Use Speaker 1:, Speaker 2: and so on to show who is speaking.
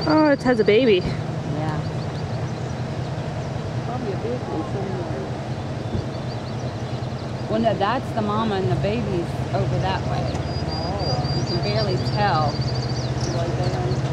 Speaker 1: Oh, it has a baby.
Speaker 2: Yeah. Probably a big one somewhere. Well, no, that's the mama and the baby's over that way.
Speaker 3: Oh.
Speaker 2: You can barely tell. Right there.